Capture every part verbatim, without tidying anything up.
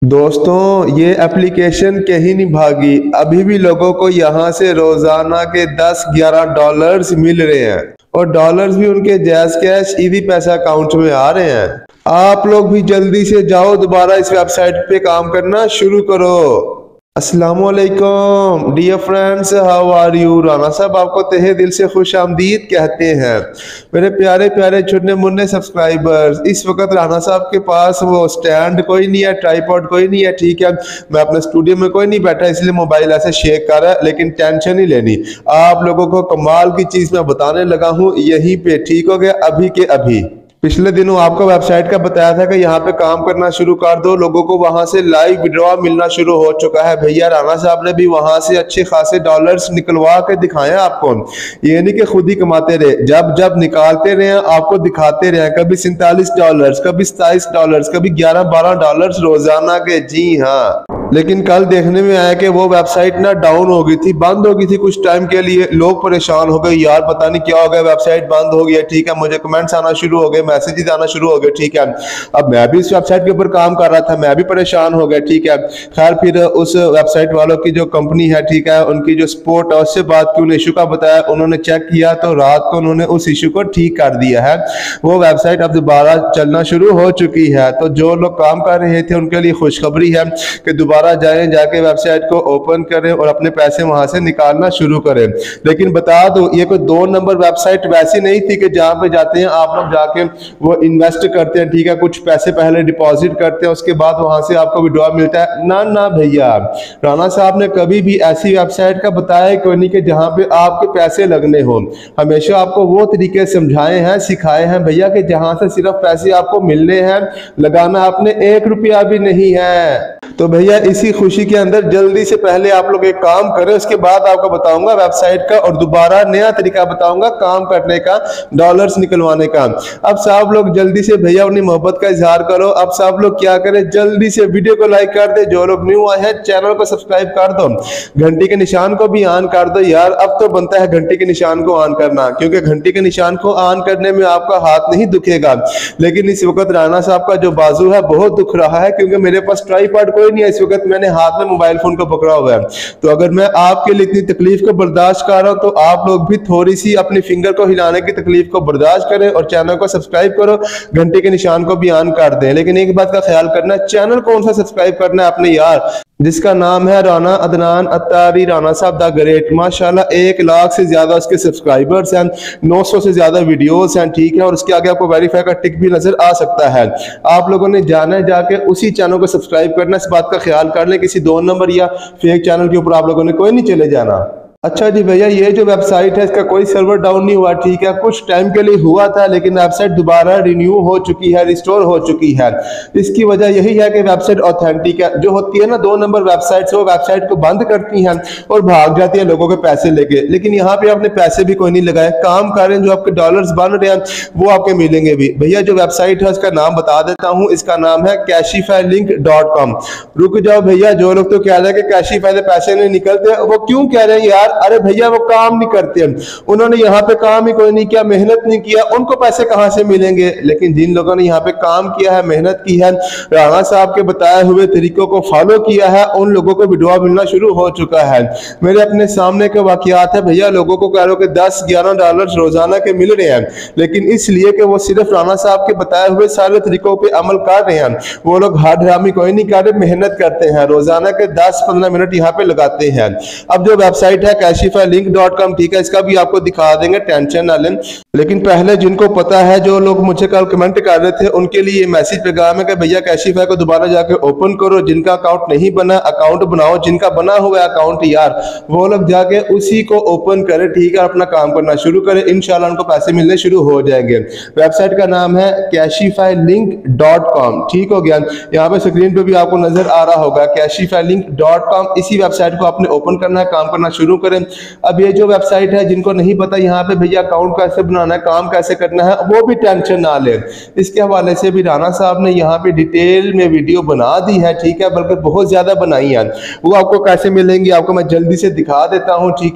दोस्तों ये एप्लीकेशन कहीं नहीं भागी। अभी भी लोगों को यहाँ से रोजाना के दस ग्यारह डॉलर्स मिल रहे हैं और डॉलर्स भी उनके JazzCash Easypaisa account में आ रहे हैं। आप लोग भी जल्दी से जाओ, दोबारा इस वेबसाइट पे काम करना शुरू करो। अस्सलामुअलैकुम dear friends, how are you. Rana साहब आपको तहे दिल से खुश आमदीद कहते हैं। मेरे प्यारे प्यारे छुन्ने मुन्ने सब्सक्राइबर्स, इस वक्त राना साहब के पास वो स्टैंड कोई नहीं है, ट्राईपॉड कोई नहीं है, ठीक है। मैं अपने स्टूडियो में कोई नहीं बैठा, इसलिए मोबाइल ऐसे शेक कर रहा है, लेकिन टेंशन नहीं लेनी। आप लोगों को कमाल की चीज मैं बताने लगा हूँ यहीं पे, ठीक हो गया अभी के अभी। पिछले दिनों आपको वेबसाइट का बताया था कि यहाँ पे काम करना शुरू कर दो, लोगों को वहां से लाइव विड्रॉ मिलना शुरू हो चुका है। भैया राना साहब ने भी वहां से अच्छे खासे डॉलर्स निकलवा के दिखाए आपको। ये नहीं कि खुद ही कमाते रहे, जब जब निकालते रहे आपको दिखाते रहे। कभी सैंतालीस डॉलर्स, कभी सताइस डॉलर्स, कभी ग्यारह बारह डॉलर्स रोजाना के। जी हाँ, लेकिन कल देखने में आया कि वो वेबसाइट ना डाउन हो गई थी, बंद हो गई थी कुछ टाइम के लिए। लोग परेशान हो गए, यार पता नहीं क्या हो गया, वेबसाइट बंद हो गई है, ठीक है। मुझे कमेंट्स आना शुरू हो गए, मैसेजेस आना शुरू हो गए, ठीक है। अब मैं भी इस वेबसाइट के ऊपर काम कर रहा था, मैं भी परेशान हो गया, ठीक है। खैर फिर उस वेबसाइट वालों की जो कंपनी है, ठीक है, उनकी जो सपोर्ट है उससे बात की, उन्हें इशू का बताया, उन्होंने चेक किया तो रात को उन्होंने उस इशू को ठीक कर दिया है। वो वेबसाइट अब दोबारा चलना शुरू हो चुकी है। तो जो लोग काम कर रहे थे उनके लिए खुशखबरी है कि दोबारा जाएं, जाके वेबसाइट को ओपन करें और अपने पैसे वहां से निकालना शुरू करें। लेकिन बता दो, ये कोई दो नंबर वेबसाइट वैसी नहीं थी कि जहां पे जाते हैं आप लोग जाके वो इन्वेस्ट करते हैं, ठीक है, कुछ पैसे पहले डिपॉजिट करते हैं, उसके बाद वहां से आपको विड्रॉ मिलता है। ना ना भैया, राणा साहब ने कभी भी ऐसी वेबसाइट का बताया कोई नहीं कि जहां पे आपके पैसे लगने हो। हमेशा आपको वो तरीके समझाए हैं, सिखाए हैं भैया कि जहां से सिर्फ पैसे आपको मिलने हैं, लगाना आपने एक रुपया भी नहीं है। तो भैया इसी खुशी के अंदर जल्दी से पहले आप लोग एक काम करें, उसके बाद आपको बताऊंगा वेबसाइट का और दोबारा नया तरीका बताऊंगा काम करने का, डॉलर्स निकलवाने का। अब सब लोग जल्दी से भैया अपनी मोहब्बत का इजहार करो। अब सब लोग क्या करें, जल्दी से वीडियो को लाइक कर दे, जो लोग न्यू आए हैं चैनल को सब्सक्राइब कर दो, घंटी के निशान को भी ऑन कर दो। यार अब तो बनता है घंटी के निशान को ऑन करना, क्योंकि घंटी के निशान को ऑन करने में आपका हाथ नहीं दुखेगा। लेकिन इस वक्त राणा साहब का जो बाजू है बहुत दुख रहा है, क्योंकि मेरे पास ट्राईपॉड कोई नहीं है, इस वक्त मैंने हाथ में मोबाइल फोन को पकड़ा हुआ है। तो अगर मैं आपके लिए इतनी तकलीफ को बर्दाश्त कर रहा हूं, तो आप लोग भी थोड़ी सी अपनी फिंगर को हिलाने की तकलीफ को बर्दाश्त करें और चैनल को सब्सक्राइब करो, घंटे के निशान को भी ऑन कर दें। लेकिन एक बात का ख्याल करना, चैनल कौन सा सब्सक्राइब करना है आपने यार, जिसका नाम है राना अदनान अत्तारी राना साहब द ग्रेट। माशाल्लाह एक लाख से ज्यादा उसके सब्सक्राइबर्स हैं, नौ सौ से ज्यादा वीडियोस हैं, ठीक है। और उसके आगे आपको वेरीफाई का टिक भी नजर आ सकता है। आप लोगों ने जाना है जाके उसी चैनल को सब्सक्राइब करना, इस बात का ख्याल कर लें, किसी दो नंबर या फेक चैनल के ऊपर आप लोगों ने कोई नहीं चले जाना। अच्छा जी भैया, ये जो वेबसाइट है इसका कोई सर्वर डाउन नहीं हुआ, ठीक है, कुछ टाइम के लिए हुआ था, लेकिन वेबसाइट दोबारा रिन्यू हो चुकी है, रिस्टोर हो चुकी है। इसकी वजह यही है कि वेबसाइट ऑथेंटिक है। जो होती है ना दो नंबर वेबसाइट्स, वो वेबसाइट को बंद करती हैं और भाग जाती है लोगों के पैसे लेके। लेकिन यहाँ पे आपने पैसे भी कोई नहीं लगाए, काम करें, जो आपके डॉलर्स बन रहे हैं वो आपके मिलेंगे भी। भैया जो वेबसाइट है उसका नाम बता देता हूँ, इसका नाम है कैशिफाई लिंक डॉट कॉम। रुक जाओ भैया, जो लोग तो कह रहे हैं कि कैशिफाई से पैसे नहीं निकलते, वो क्यों कह रहे हैं यार? अरे भैया वो काम नहीं करते, उन्होंने यहाँ पे काम ही कोई नहीं किया, मेहनत नहीं किया, उनको पैसे कहां से मिलेंगे? लेकिन जिन लोगों ने यहाँ पे काम किया है, मेहनत की है, राणा साहब के बताए हुए तरीकों को फॉलो किया है, उन लोगों को विड्रॉ मिलना शुरू हो चुका है। मेरे अपने सामने के वाकयात है भैया, लोगों को कह रहे हो कि दस ग्यारह डॉलर रोजाना के मिल रहे हैं, लेकिन इसलिए कि वो सिर्फ राणा साहब के बताए हुए सारे तरीकों पे अमल कर रहे हैं। वो लोग हाथ ड्रामी कोई नहीं कर रहे, मेहनत करते हैं, रोजाना के दस पंद्रह मिनट यहाँ पे लगाते हैं। अब जो वेबसाइट है कैशिफाई लिंक डॉट कॉम, ठीक है, इसका भी आपको दिखा देंगे, टेंशन ना लें। लेकिन पहले जिनको पता है, जो लोग मुझे कल कमेंट कर रहे थे, उनके लिए मैसेज पैगाम है कि भैया कैशिफाई को दोबारा जाके ओपन करो। जिनका अकाउंट नहीं बना अकाउंट बनाओ, जिनका बना हुआ अकाउंट यार वो लोग जाके उसी को ओपन करें, ठीक है, अपना काम करना शुरू करें, इंशाल्लाह उनको पैसे मिलने शुरू हो जाएंगे। वेबसाइट का नाम है कैशिफाई लिंक डॉट कॉम, ठीक हो गया। यहाँ पे स्क्रीन पे भी आपको नजर आ रहा होगा कैशिफाई लिंक डॉट कॉम। इसी वेबसाइट को आपने ओपन करना है, काम करना शुरू करें। अब ये जो वेबसाइट है, जिनको नहीं पता यहाँ पे भैया अकाउंट कैसे बनाना है, काम कैसे करना है, वो भी टेंशन ना ले। इसके हवाले से भी राणा साहब ने यहाँ पे डिटेल में वीडियो बना दी है, ठीक है, बल्कि बहुत ज्यादा बनाई है। वो आपको कैसे मिलेंगी आपको मैं जल्दी से दिखा देता हूँ, ठीक है।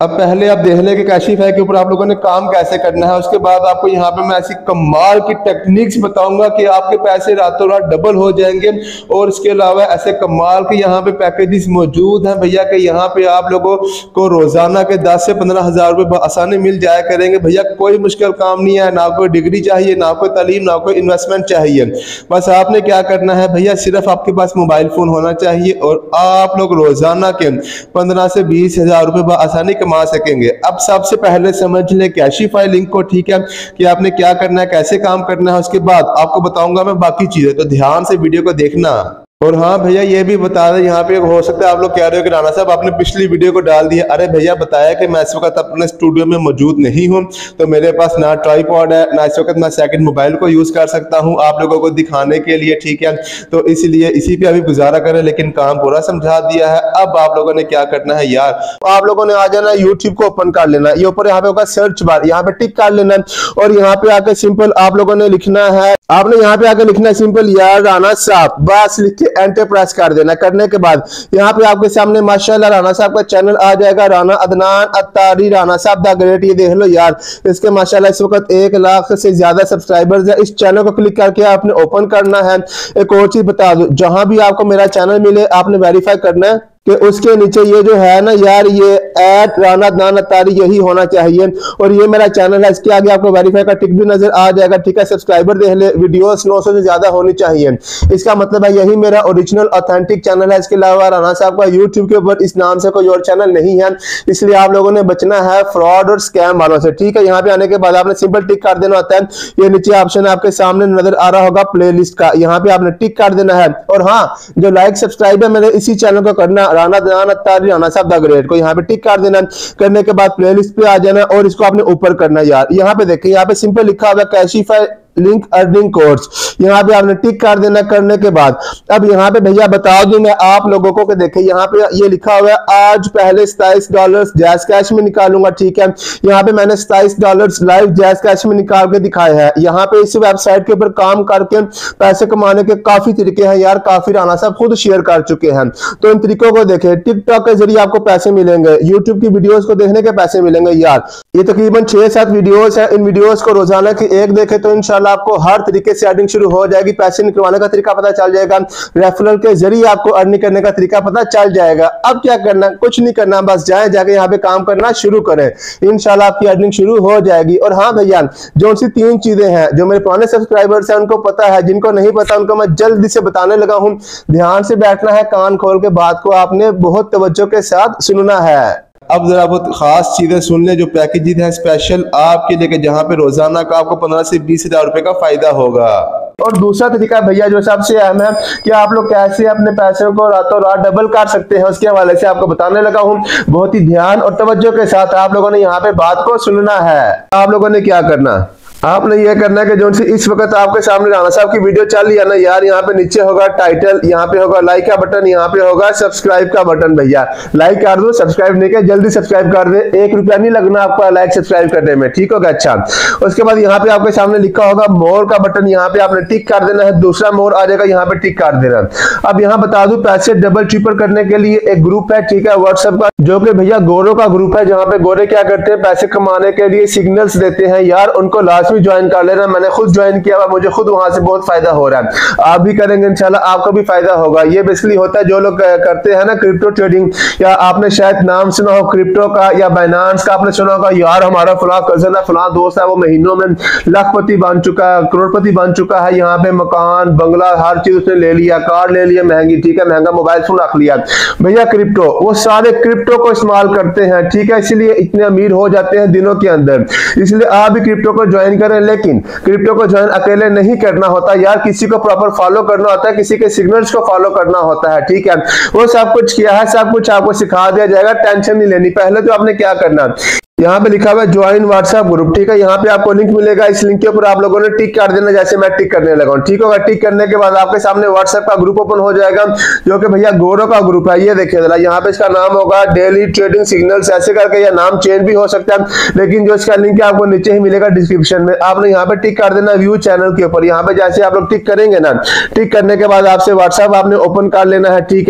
अब पहले आप देख लें कि कैशिफाई के ऊपर आप लोगों ने काम कैसे करना है। उसके बाद आपको यहाँ पे मैं ऐसी कमाल की टेक्निक्स बताऊंगा कि आपके पैसे रातों रात डबल हो जाएंगे। और इसके अलावा ऐसे कमाल के यहाँ पे पैकेजेस मौजूद हैं भैया कि यहाँ पे आप लोगों को रोजाना के दस से पंद्रह हजार रुपये आसानी मिल जाया करेंगे। भैया कोई मुश्किल काम नहीं है, ना कोई डिग्री चाहिए, ना कोई तालीम, ना कोई इन्वेस्टमेंट चाहिए। बस आपने क्या करना है भैया, सिर्फ आपके पास मोबाइल फोन होना चाहिए और आप लोग रोजाना के पंद्रह से बीस हजार रुपये आसानी कमा सकेंगे। अब सबसे पहले समझ ले कैशिफाई लिंक को, ठीक है, कि आपने क्या करना है, कैसे काम करना है। उसके बाद आपको बताऊंगा मैं बाकी चीजें, तो ध्यान से वीडियो को देखना। और हाँ भैया ये भी बता दें, यहाँ पे हो सकता है आप लोग कह रहे हो कि राणा साहब आपने पिछली वीडियो को डाल दिया। अरे भैया बताया कि मैं इस वक्त अपने स्टूडियो में मौजूद नहीं हूँ, तो मेरे पास ना ट्राइपॉड है, ना इस वक्त मैं सेकंड मोबाइल को यूज कर सकता हूँ आप लोगों को दिखाने के लिए, ठीक है। तो इसलिए इसी पे अभी गुजारा करें, लेकिन काम पूरा समझा दिया है। अब आप लोगों ने क्या करना है यार, आप लोगों ने आ जाना, यूट्यूब को ओपन कर लेना, ये ऊपर यहाँ पे होगा सर्च बार, यहाँ पे टिक कर लेना और यहाँ पे आके सिंपल आप लोगों ने लिखना है, आपने यहाँ पे आके लिखना है सिंपल यार राणा साहब, बस लिख के एंटर प्रेस कर देना। करने के बाद यहाँ पे आपके सामने माशाल्लाह राणा साहब का चैनल आ जाएगा, राणा अदनान अत्तारी राणा साहब द ग्रेट। ये देख लो यार, इसके माशाल्लाह इस वक्त एक लाख से ज्यादा सब्सक्राइबर्स है। इस चैनल को क्लिक करके आपने ओपन करना है। एक और चीज बता दो, जहां भी आपको मेरा चैनल मिले आपने वेरीफाई करना है कि उसके नीचे ये जो है ना यार, ये एट राणा अदनान अत्तारी यही होना चाहिए और ये मेरा चैनल है। इसके आगे आपको वेरीफाई का टिक भी नजर आ जाएगा, ठीक है। सब्सक्राइबर देख ले, वीडियोस नौ सौ से ज्यादा होनी चाहिए, इसका मतलब है यही मेरा ओरिजिनल ऑथेंटिक चैनल है। इसके अलावा राणा साहब का यूट्यूब के ऊपर इस नाम से कोई और चैनल नहीं है, इसलिए आप लोगों ने बचना है फ्रॉड और स्कैम वालों से, ठीक है। यहाँ पे आने के बाद आपने सिंपल टिक कर देना होता है। ये नीचे ऑप्शन आपके सामने नजर आ रहा होगा प्ले लिस्ट का, यहाँ पे आपने टिक कर देना है। और हाँ, जो लाइक सब्सक्राइब है मेरे इसी चैनल को करना, राणा अदनान राणा साहब द ग्रेट को यहाँ पे टिक कर देना। करने के बाद प्लेलिस्ट पे आ जाना और इसको आपने ऊपर करना यार। यहाँ पे देखिए, यहाँ पे सिंपल लिखा हुआ कैशिफाई लिंक अर्निंग कोर्स, यहाँ पे आपने टिक कर देना। करने के बाद अब यहाँ पे भैया बता दूं मैं आप लोगों को कि देखिए यहाँ पे ये लिखा हुआ है आज पहले सताइस डॉलर जैज कैश में निकालूंगा, ठीक है। यहाँ पे मैंने सताइस डॉलर लाइव जैज कैश में निकाल के दिखाया है। यहाँ पे इस वेबसाइट के ऊपर काम करके पैसे कमाने के काफी तरीके हैं यार, काफी राणा साहब खुद शेयर कर चुके हैं। तो इन तरीकों को देखें, टिकटॉक के जरिए आपको पैसे मिलेंगे, यूट्यूब की वीडियोस को देखने के पैसे मिलेंगे यार। ये तकरीबन छह सात वीडियोस है, इन वीडियोस को रोजाना की एक देखे तो इंशाल्लाह आपको हर तरीके से अर्निंग शुरू हो जाएगी। पैसे निकलवाने का तरीका पता चल जाएगा, रेफरल के जरिए आपको अर्निंग करने का तरीका पता चल जाएगा। अब क्या करना, कुछ नहीं करना, बस जाए जाके यहाँ पे काम करना शुरू करें, इंशाल्लाह आपकी अर्निंग शुरू हो जाएगी। और हाँ भैया, जो सी तीन चीजें हैं जो मेरे पुराने सब्सक्राइबर्स हैं उनको पता है, जिनको नहीं पता उनको मैं जल्दी से बताने लगा हूँ। ध्यान से बैठना है, कान खोल के बात को आपने बहुत तवज्जो के साथ सुनना है। अब जरा बहुत खास चीजें सुन ले, जो पैकेज है स्पेशल आपके लिए, जहां पे रोजाना का आपको पंद्रह से बीस हजार रुपए का फायदा होगा। और दूसरा तरीका भैया जो सबसे अहम है कि आप लोग कैसे अपने पैसों को रातों रात डबल कर सकते हैं, उसके हवाले से आपको बताने लगा हूं। बहुत ही ध्यान और तवज्जो के साथ आप लोगों ने यहाँ पे बात को सुनना है। आप लोगों ने क्या करना, आपने ये करना है कि जो इस वक्त आपके सामने राणा साहब की वीडियो चल रही है ना यार, यहाँ पे नीचे होगा टाइटल, यहाँ पे होगा लाइक का बटन, यहाँ पे होगा सब्सक्राइब का बटन। भैया लाइक कर दो, सब्सक्राइब नहीं किया जल्दी सब्सक्राइब कर दे, एक रुपया नहीं लगना आपका लाइक सब्सक्राइब करने में, ठीक होगा। अच्छा, उसके बाद यहाँ पे आपके सामने लिखा होगा मोर का बटन, यहाँ पे आपने टिक कर देना है, दूसरा मोर आ जाएगा, यहाँ पे टिक कर देना। अब यहाँ बता दूं, पैसे डबल ट्रिपल करने के लिए एक ग्रुप है, ठीक है, व्हाट्सएप का, जो कि भैया गोरों का ग्रुप है, जहाँ पे गोरे क्या करते हैं, पैसे कमाने के लिए सिग्नल्स देते हैं यार, उनको लाजमी ज्वाइन कर लेना। मैंने खुद ज्वाइन किया हुआ, मुझे खुद वहां से बहुत फायदा हो रहा है, आप भी करेंगे इंशाल्लाह आपको भी फायदा होगा। ये बेसिकली होता है जो लोग करते हैं ना क्रिप्टो ट्रेडिंग, या आपने शायद नाम सुना हो क्रिप्टो का या बाइनेंस का, आपने सुना होगा यार हमारा फलां कजन है, फलां दोस्त है, वो महीनों में लाखपति बन चुका है, करोड़पति बन चुका है, यहाँ पे मकान बंगला हर चीज उसने ले लिया, कार ले लिया महंगी, ठीक है, महंगा मोबाइल फोन रख लिया। भैया क्रिप्टो, वो सारे क्रिप्टो को इस्तेमाल करते हैं, ठीक है, इसलिए इतने अमीर हो जाते हैं दिनों के अंदर। इसलिए आप भी क्रिप्टो को ज्वाइन करें, लेकिन क्रिप्टो को ज्वाइन अकेले नहीं करना होता यार, किसी को प्रॉपर फॉलो करना होता है, किसी के सिग्नल्स को फॉलो करना होता है, ठीक है। वो सब कुछ किया है, सब कुछ आपको सिखा दिया जाएगा, टेंशन नहीं लेनी। पहले तो आपने क्या करना, यहाँ पे लिखा हुआ है ज्वाइन व्हाट्सएप ग्रुप, ठीक है, यहाँ पे आपको लिंक मिलेगा, इस लिंक के ऊपर आप लोगों ने टिक कर देना, जैसे मैं टिक करने लगा हूँ, ठीक होगा। टिक करने के बाद आपके सामने व्हाट्सएप का ग्रुप ओपन हो जाएगा, जो कि भैया गोरो का ग्रुप है। ये देखिए जरा, यहाँ पे इसका नाम होगा डेली ट्रेडिंग सिग्नल्स, ऐसे करके, यह नाम चेंज भी हो सकता है, लेकिन जो इसका लिंक है आपको नीचे ही मिलेगा डिस्क्रिप्शन में। आपने यहाँ पे टिक कर देना व्यू चैनल के ऊपर, यहाँ पे जैसे आप लोग टिक करेंगे ना, टिक करने के बाद आपसे व्हाट्सएप आपने ओपन कर लेना है, ठीक है।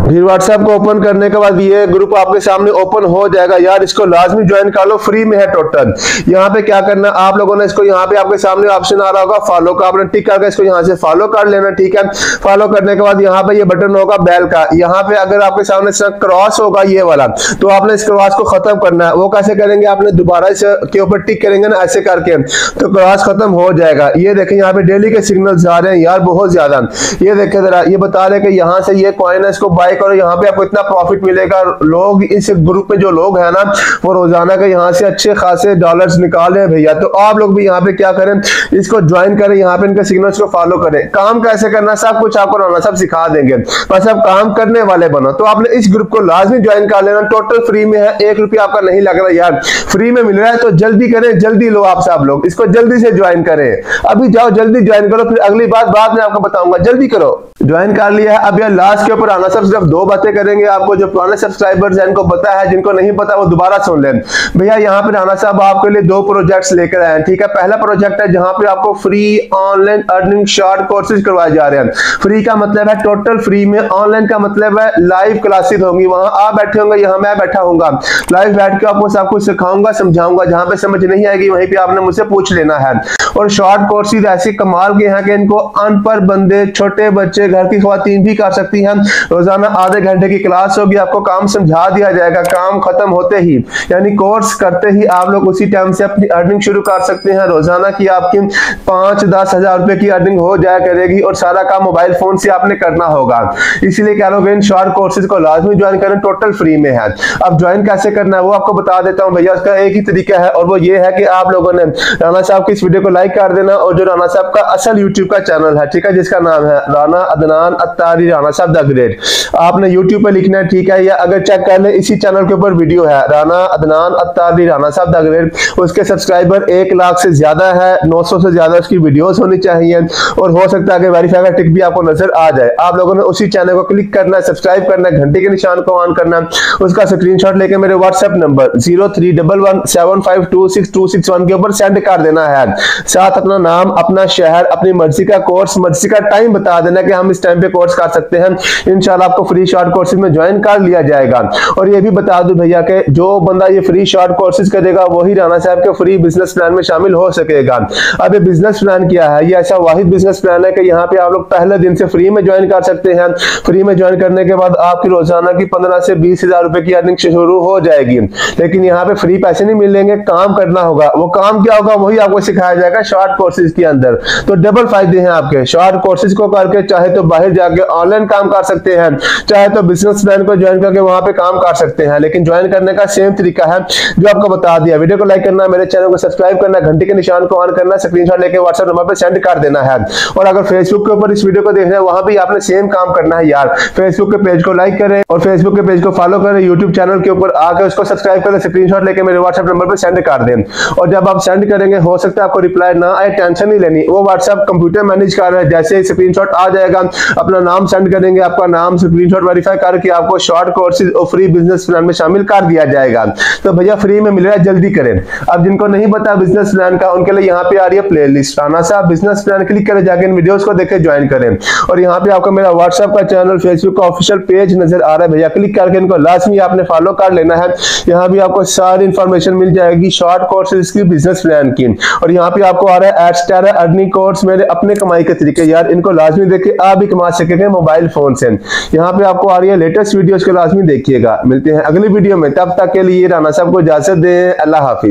फिर व्हाट्सएप को ओपन करने के बाद ये ग्रुप आपके सामने ओपन हो जाएगा यार। इसको लाजमी ज्वाइन कर लो, फ्री में है टोटल। यहाँ पे क्या करना है आप लोगों ने, इसको यहाँ पे आपके सामने ऑप्शन आ रहा होगा फॉलो का, आपने टिक करके इसको यहाँ से फॉलो कर लेना, ठीक है। फॉलो करने के बाद यहाँ पे ये बटन होगा बेल का, यहाँ पे अगर आपके सामने क्रॉस होगा ये वाला, तो आपने इस क्रॉस को खत्म करना है। वो कैसे करेंगे, आपने दोबारा इस के ऊपर टिक करेंगे ना ऐसे करके, तो क्रॉस खत्म हो जाएगा। ये देखें यहाँ पे डेली के सिग्नल्स आ रहे हैं यार बहुत ज्यादा। ये देखें जरा, ये बता रहे कि यहाँ से ये कॉइन है, इसको बाय करो, यहाँ पे आपको इतना प्रॉफिट मिलेगा। लोग इस ग्रुप में जो लोग हैं ना, वो रोजाना के यहाँ से अच्छे खासे डॉलर्स निकाल रहे हैं भैया। तो आप लोग भी यहाँ पे क्या करें, इसको ज्वाइन करें, यहाँ पे इनके सिग्नल्स को फॉलो करें। काम कैसे करना सब कुछ आपको राना सब सिखा देंगे, बस आप काम करने वाले बनो। तो आपने इस ग्रुप को लाजमी ज्वाइन कर लेना, टोटल फ्री में है, एक रुपया आपका नहीं लग रहा यार, फ्री में मिल रहा है। तो जल्दी करें, जल्दी लो आप सब लोग, इसको जल्दी से ज्वाइन करें। अभी जाओ जल्दी ज्वाइन करो, फिर अगली बात बाद में आपको बताऊंगा, जल्दी करो। ज्वाइन कर लिया है। अब यार लास्ट के ऊपर आना सब सिर्फ दो बातें करेंगे आपको, जो पुराने सब्सक्राइबर्स हैं इनको पता है, जिनको नहीं पता वो दोबारा सुन लें। भैया यहाँ पे राना साहब आपके लिए दो प्रोजेक्ट्स लेकर आए हैं, ठीक है। पहला प्रोजेक्ट है जहाँ पे आपको free online earning short courses करवाए जा रहे हैं। फ्री का मतलब है टोटल फ्री में, ऑनलाइन का मतलब है लाइव क्लासेस होंगी, वहां आप बैठे होंगे, यहाँ मैं बैठा हूंगा, लाइव बैठ के आपको सब कुछ सिखाऊंगा समझाऊंगा, जहां पे समझ नहीं आएगी वहीं पे आपने मुझसे पूछ लेना है। और शॉर्ट कोर्सेज ऐसे कमाल के हैं कि इनको अनपढ़ बंदे, छोटे बच्चे, घर की ख्वातीन भी कर सकती हैं। रोजाना आधे घंटे की क्लास होगी, आपको काम समझा दिया जाएगा, काम खत्म होते ही यानी कोर्स करते ही आप लोग उसी टाइम से अपनी अर्निंग शुरू कर सकते हैं। रोजाना की आपकी पांच दस हजार रुपए की अर्निंग हो जाया करेगी, और सारा काम मोबाइल फोन से आपने करना होगा। इसीलिए कह लो इन शॉर्ट कोर्सेज को लाजमी ज्वाइन करें, टोटल फ्री में है। अब ज्वाइन कैसे करना है वो आपको बता देता हूं भैया। उसका एक ही तरीका है, और वो ये है कि आप लोगों ने राना साहब की इस वीडियो को लाइक कर देना, और जो राना साहब का असल यूट्यूब का चैनल है, ठीक है, जिसका नाम है राना अदनान अत्तारी राना साहब द ग्रेट, आपने यूट्यूब पे लिखना है, ठीक है। या अगर चेक कर ले इसी चैनल के ऊपर वीडियो है, राना अदनान अत्तारी राना साहब द ग्रेट, उसके सब्सक्राइबर एक लाख से ज्यादा है, नौ सौ से ज्यादा उसकी वीडियोस होनी चाहिए, और हो सकता है कि वेरीफाई का टिक भी आपको नजर आ जाए। आप लोगों ने उसी चैनल को क्लिक करना है, सब्सक्राइब करना है, घंटे के निशान को ऑन करना है, उसका स्क्रीनशॉट लेके मेरे WhatsApp number zero three one one seven five two six two six one के ऊपर सेंड कर देना है। साथ अपना नाम, अपना शहर, अपनी मर्जी का कोर्स, मर्जी का टाइम बता देना कि हम इस टाइम पे कोर्स कर सकते हैं। इंशाल्लाह आपको फ्री शॉर्ट कोर्सेज में ज्वाइन कर लिया जाएगा। और ये भी बता दूं भैया कि जो बंदा ये फ्री शॉर्ट कोर्सेज करेगा वही राना साहब के फ्री बिजनेस प्लान में शामिल हो सकेगा। अब ये बिजनेस प्लान क्या है, ये ऐसा वाहिद बिजनेस प्लान है कि यहाँ पे आप लोग पहले दिन से फ्री में ज्वाइन कर सकते हैं। फ्री में ज्वाइन करने के बाद आपकी रोजाना की पंद्रह से बीस हजार रुपए की अर्निंग शुरू हो जाएगी। लेकिन यहाँ पे फ्री पैसे नहीं मिलेंगे, काम करना होगा। वो काम क्या होगा वही आपको सिखाया जाएगा शॉर्ट कोर्सेज के अंदर। तो डबल फायदे हैं आपके, शॉर्ट कोर्सेज को करके चाहे तो बाहर जाके ऑनलाइन काम कर सकते हैं, चाहे तो बिजनेस प्लान को ज्वाइन करके वहां पे काम कर सकते हैं। लेकिन ज्वाइन करने का सेम तरीका है जो आपको बता दिया। वीडियो को लाइक करना, मेरे चैनल को सब्सक्राइब करना, घंटे के निशान को ऑन करना, स्क्रीनशॉट लेके व्हाट्सएप नंबर पे सेंड कर देना है। और अगर फेसबुक के ऊपर इस वीडियो को देखना है वहां भी आपने सेम काम करना है यार। फेसबुक के पेज को लाइक करें और फेसबुक के पेज को फॉलो करें, यूट्यूब चैनल के ऊपर आकर उसको सब्सक्राइब करें, स्क्रीनशॉट लेके मेरे व्हाट्सएप नंबर पे सेंड कर दें। और जब आप सेंड करेंगे हो सकता है आपको रिप्लाई ना आए, टेंशन नहीं लेनी, वो व्हाट्सएप कंप्यूटर मैनेज कर रहा है। जैसे स्क्रीनशॉट आ जाएगा अपना नाम सेंड करेंगे, आपका नाम स्क्रीनशॉट वेरीफाई करके आपको शॉर्ट कोर्सेज और फ्री बिजनेस प्लान में शामिल कर दिया जाएगा। तो भैया फ्री में मिल रहा है, जल्दी करें। अब जिनको नहीं पता बिजनेस प्लान का उनके लिए यहाँ पे आ रही है प्लेलिस्ट राना साहब बिजनेस प्लान, क्लिक करें, जाके इन वीडियोस को देखे ज्वाइन करें। और यहाँ पे आपको मेरा व्हाट्सएप का चैनल, फेसबुक का ऑफिशियल पेज नजर आ रहा है भैया, क्लिक करके इनको लाजमी आपने फॉलो कर लेना है। यहाँ भी आपको सारी इंफॉर्मेशन मिल जाएगी शॉर्ट कोर्सेज की, बिजनेस प्लान की। और यहाँ पे आपको आ रहा है एडस्टार अर्निंग कोर्स, मेरे अपने कमाई के तरीके, यार इनको लाजमी देखे आप भी कमा सकेंगे मोबाइल फोन से। यहाँ पे आपको आ रही है लेटेस्ट वीडियोस को लाजमी देखिएगा। मिलते हैं अगली वीडियो में, तब तक के लिए राना साहब को इजाजत दें। अल्लाह हाफिज।